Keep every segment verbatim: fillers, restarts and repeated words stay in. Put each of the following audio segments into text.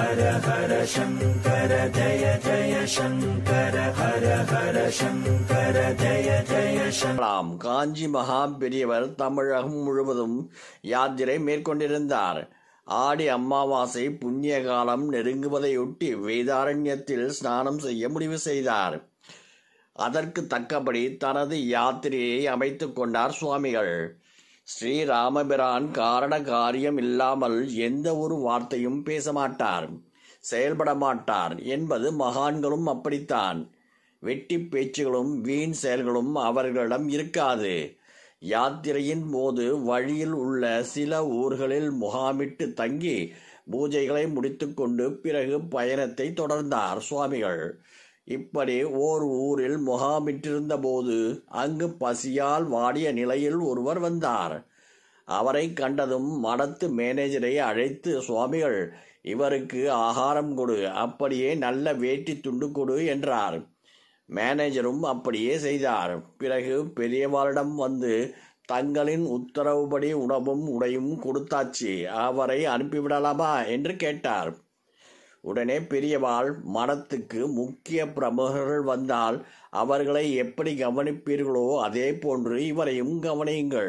ஹர ஹர சங்கர ஜய ஜய சங்கர ஹர ஹர சங்கர ஜய ஜய சங்கரம். காஞ்சி மகா பெரியவர் தமிழகம் முழுவதும் யாத்திரை மேற்கொண்டிருந்தார். ஆடி அமாவாசை புண்ணிய காலம் நெருங்குவதையொட்டி வேதாரண்யத்தில் ஸ்நானம் செய்ய முடிவு செய்தார். அதற்கு தக்கபடி தனது யாத்திரையை அமைத்துக் கொண்டார் சுவாமிகள். ஸ்ரீராமபிரான் காரண காரியம் இல்லாமல் எந்த ஒரு வார்த்தையும் பேச மாட்டார், செயல்பட மாட்டார் என்பது மகான்களும் அப்படித்தான். வெட்டி பேச்சுகளும் வீண் செயல்களும் அவர்களிடம் இருக்காது. யாத்திரையின் போது வழியில் உள்ள சில ஊர்களில் முகாமிட்டு தங்கி பூஜைகளை முடித்துக்கொண்டு பிறகு பயணத்தை தொடர்ந்தார் சுவாமிகள். இப்படி ஓர் ஊரில் முகாமிட்டிருந்த போது அங்கு பசியால் வாடிய நிலையில் ஒருவர் வந்தார். அவரை கண்டதும் மடத்து மேனேஜரை அழைத்து, சுவாமிகள், இவருக்கு ஆகாரம் கொடு, அப்படியே நல்ல வேட்டி துண்டு கொடு என்றார். மேனேஜரும் அப்படியே செய்தார். பிறகு பெரியவாளிடம் வந்து தங்களின் உத்தரவுப்படி உணவும் உடையும் கொடுத்தாச்சு, அவரை அனுப்பிவிடலாமா என்று கேட்டார். உடனே பெரியவாள், மடத்துக்கு முக்கிய பிரமுகர்கள் வந்தால் அவர்களை எப்படி கவனிப்பீர்களோ அதே போன்று இவரையும் கவனியுங்கள்,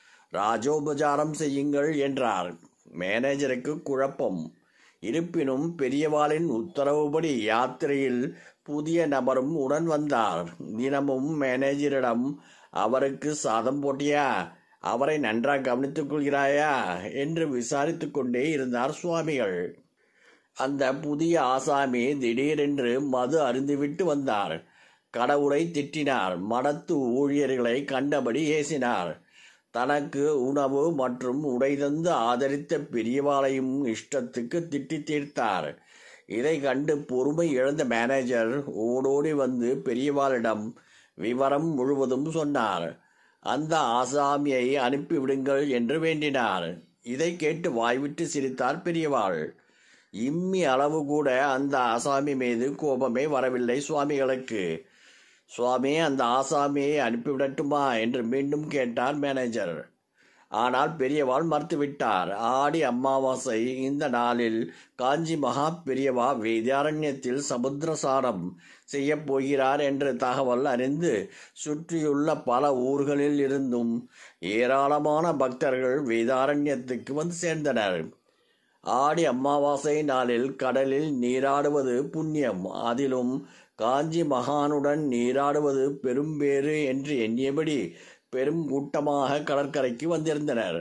ராஜோபசாரம் செய்யுங்கள் என்றார். மேனேஜருக்கு குழப்பம். இருப்பினும் பெரியவாளின் உத்தரவுப்படி யாத்திரையில் புதிய நபரும் உடன் வந்தார். தினமும் மேனேஜரிடம், அவருக்கு சாதம் போட்டியா, அவரை நன்றாக கவனித்துக் கொள்கிறாயா என்று விசாரித்து கொண்டே இருந்தார் சுவாமிகள். அந்த புதிய ஆசாமி திடீரென்று மது அருந்திவிட்டு வந்தார். கடவுளை திட்டினார். மடத்து ஊழியர்களை கண்டபடி ஏசினார். தனக்கு உணவு மற்றும் உடை தந்து ஆதரித்த பெரியவாளையும் இஷ்டத்துக்கு திட்டி தீர்த்தார். இதை கண்டு பொறுமை இழந்த மேனேஜர் ஓடோடி வந்து பெரியவாளிடம் விவரம் முழுவதும் சொன்னார். அந்த ஆசாமியை அனுப்பிவிடுங்கள் என்று வேண்டினார். இதை கேட்டு வாய்விட்டு சிரித்தார் பெரியவாள். இம்மி அளவு கூட அந்த ஆசாமி மீது கோபமே வரவில்லை சுவாமிகளுக்கு. சுவாமி, அந்த ஆசாமியை அனுப்பிவிடட்டுமா என்று மீண்டும் கேட்டார் மேனேஜர். ஆனால் பெரியவாள் மறுத்துவிட்டார். ஆடி அமாவாசை இந்த நாளில் காஞ்சி மகா பெரியவா வேதாரண்யத்தில் சமுத்திரசாரம் செய்ய போகிறார் என்ற தகவல் அறிந்து சுற்றியுள்ள பல ஊர்களில் இருந்தும் ஏராளமான பக்தர்கள் வேதாரண்யத்துக்கு வந்து சேர்ந்தனர். ஆடி அமாவாசை நாளில் கடலில் நீராடுவது புண்ணியம், அதிலும் காஞ்சி மகானுடன் நீராடுவது பெரும்பேறு என்று எண்ணியபடி பெரும் கூட்டமாக கடற்கரைக்கு வந்திருந்தனர்.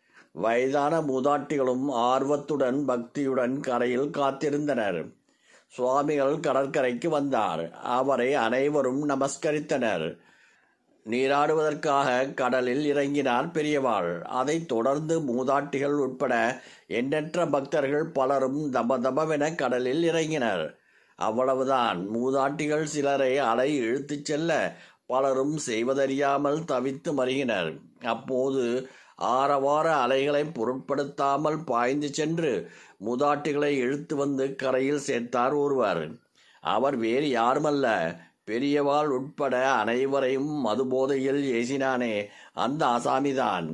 வயதான மூதாட்டிகளும் ஆர்வத்துடன் பக்தியுடன் கரையில் காத்திருந்தனர். சுவாமிகள் கடற்கரைக்கு வந்தார். அவரை அனைவரும் நமஸ்கரித்தனர். நீராடுவதற்காக கடலில் இறங்கினார் பெரியவாள். அதைத் தொடர்ந்து மூதாட்டிகள் உட்பட எண்ணற்ற பக்தர்கள் பலரும் தபதபவென கடலில் இறங்கினர். அவ்வளவுதான். மூதாட்டிகள் சிலரை அலை இழுத்துச் செல்ல பலரும் செய்வதறியாமல் தவித்து மறியினர். அப்போது ஆரவார அலைகளை பொருட்படுத்தாமல் பாய்ந்து சென்று மூதாட்டிகளை இழுத்து வந்து கரையில் சேர்த்தார் ஒருவர். அவர் வேறு யாருமல்ல, பெரியவாள் உட்பட அனைவரையும் மதுபோதையில் ஏசினானே அந்த ஆசாமிதான்.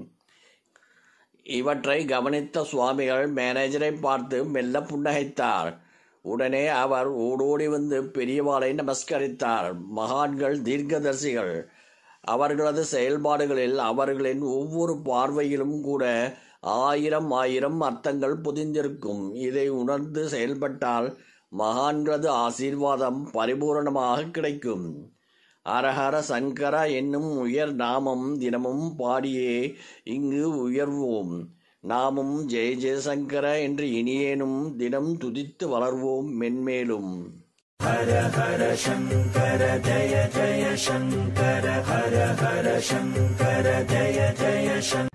இவற்றை கவனித்த சுவாமிகள் மேனேஜரை பார்த்து மெல்ல புன்னகைத்தார். உடனே அவர் ஓடோடி வந்து பெரியவாளை நமஸ்கரித்தார். மகான்கள் தீர்க்கதரிசிகள். அவர்களது செயல்பாடுகளில் அவர்களின் ஒவ்வொரு பார்வையிலும் கூட ஆயிரம் ஆயிரம் அர்த்தங்கள் பொதிந்திருக்கும். இதை உணர்ந்து செயல்பட்டால் மகான்களது ஆசீர்வாதம் பரிபூரணமாக கிடைக்கும். அரஹர சங்கர என்னும் உயர் நாமம் தினமும் பாடியே இங்கு உயர்வோம். நாமும் ஜெய ஜெயசங்கர என்று இனியேனும் தினம் துதித்து வளர்வோம் மென்மேலும். ஹர ஹர சங்கர ஜய ஜய சங்கர ஹர ஹர சங்கர ஜய ஜய சங்கர.